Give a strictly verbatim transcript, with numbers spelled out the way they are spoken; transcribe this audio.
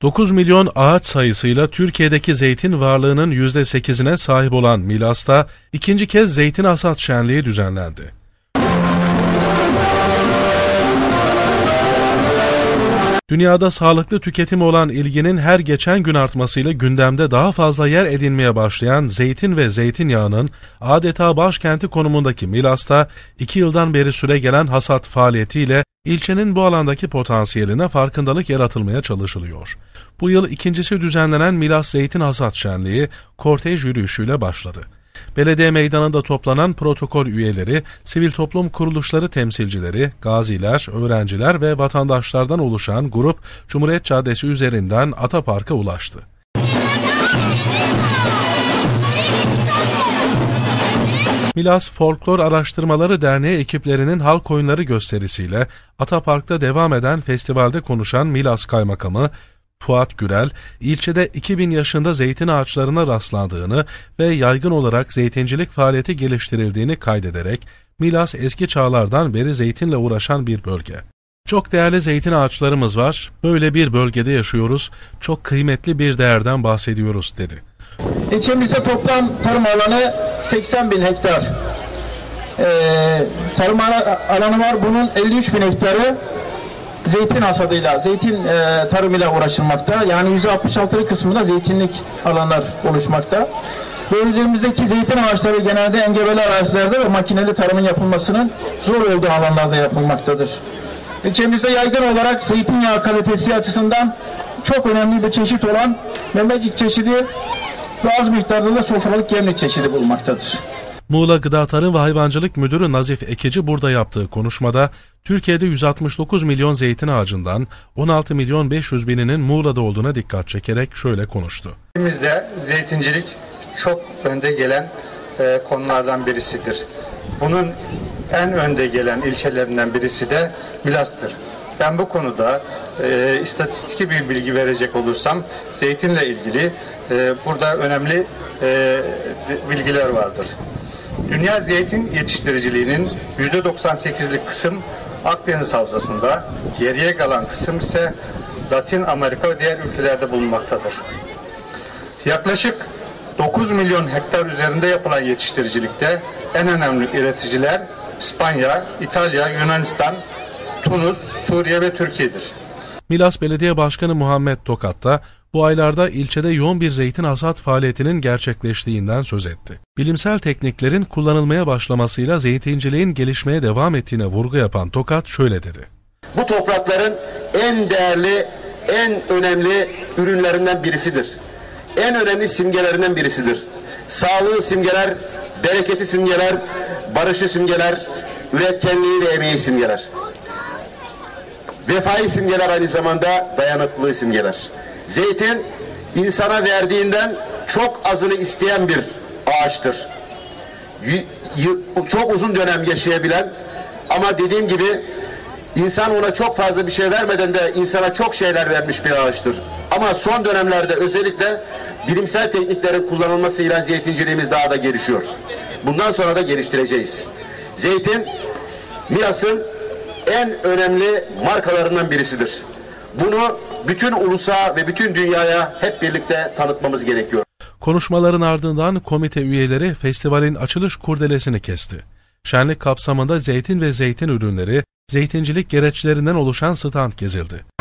dokuz milyon ağaç sayısıyla Türkiye'deki zeytin varlığının yüzde sekizine sahip olan Milas'ta ikinci kez zeytin hasat şenliği düzenlendi. Dünyada sağlıklı tüketime olan ilginin her geçen gün artmasıyla gündemde daha fazla yer edinmeye başlayan zeytin ve zeytinyağının adeta başkenti konumundaki Milas'ta iki yıldan beri süre gelen hasat faaliyetiyle ilçenin bu alandaki potansiyeline farkındalık yaratılmaya çalışılıyor. Bu yıl ikincisi düzenlenen Milas Zeytin Hasat Şenliği kortej yürüyüşüyle başladı. Belediye meydanında toplanan protokol üyeleri, sivil toplum kuruluşları temsilcileri, gaziler, öğrenciler ve vatandaşlardan oluşan grup Cumhuriyet Caddesi üzerinden Atapark'a ulaştı. Milas Folklor Araştırmaları Derneği ekiplerinin halk oyunları gösterisiyle Atapark'ta devam eden festivalde konuşan Milas Kaymakamı Fuat Gürel, ilçede iki bin yaşında zeytin ağaçlarına rastlandığını ve yaygın olarak zeytincilik faaliyeti geliştirildiğini kaydederek, Milas eski çağlardan beri zeytinle uğraşan bir bölge. Çok değerli zeytin ağaçlarımız var, böyle bir bölgede yaşıyoruz, çok kıymetli bir değerden bahsediyoruz dedi. İlçemizde toplam tarım alanı seksen bin hektar. Ee, tarım alanı var, bunun elli üç bin hektarı zeytin hasadıyla, zeytin e, tarımıyla uğraşılmakta. Yani yüzde altmış altı kısmında zeytinlik alanlar oluşmakta. Ve üzerimizdeki zeytin ağaçları genelde engebeli arazilerde ve makineli tarımın yapılmasının zor olduğu alanlarda yapılmaktadır. İlçemizde yaygın olarak zeytinyağı kalitesi açısından çok önemli bir çeşit olan memecik çeşidi ve az miktarda da sofralık gemlik çeşidi bulunmaktadır. Muğla Gıda Tarım ve Hayvancılık Müdürü Nazif Ekici burada yaptığı konuşmada, Türkiye'de yüz altmış dokuz milyon zeytin ağacından on altı milyon beş yüz bininin Muğla'da olduğuna dikkat çekerek şöyle konuştu. Ülkemizde zeytincilik çok önde gelen e, konulardan birisidir. Bunun en önde gelen ilçelerinden birisi de Milas'tır. Ben bu konuda e, istatistik bir bilgi verecek olursam, zeytinle ilgili e, burada önemli e, bilgiler vardır. Dünya zeytin yetiştiriciliğinin yüzde doksan sekizlik kısım Akdeniz Havzası'nda, geriye kalan kısım ise Latin Amerika ve diğer ülkelerde bulunmaktadır. Yaklaşık dokuz milyon hektar üzerinde yapılan yetiştiricilikte en önemli üreticiler İspanya, İtalya, Yunanistan, Tunus, Suriye ve Türkiye'dir. Milas Belediye Başkanı Muhammed Tokat da bu aylarda ilçede yoğun bir zeytin hasat faaliyetinin gerçekleştiğinden söz etti. Bilimsel tekniklerin kullanılmaya başlamasıyla zeytinciliğin gelişmeye devam ettiğine vurgu yapan Tokat şöyle dedi. Bu toprakların en değerli, en önemli ürünlerinden birisidir. En önemli simgelerinden birisidir. Sağlığı simgeler, bereketi simgeler, barışı simgeler, üretkenliği ve emeği simgeler. Vefayı simgeler, aynı zamanda dayanıklılığı simgeler. Zeytin, insana verdiğinden çok azını isteyen bir ağaçtır. Y- y- çok uzun dönem yaşayabilen, ama dediğim gibi insan ona çok fazla bir şey vermeden de insana çok şeyler vermiş bir ağaçtır. Ama son dönemlerde özellikle bilimsel tekniklerin kullanılmasıyla zeytinciliğimiz daha da gelişiyor. Bundan sonra da geliştireceğiz. Zeytin, Milas'ın en önemli markalarından birisidir. Bunu bütün ulusa ve bütün dünyaya hep birlikte tanıtmamız gerekiyor. Konuşmaların ardından komite üyeleri festivalin açılış kurdelesini kesti. Şenlik kapsamında zeytin ve zeytin ürünleri, zeytincilik gereçlerinden oluşan stand gezildi.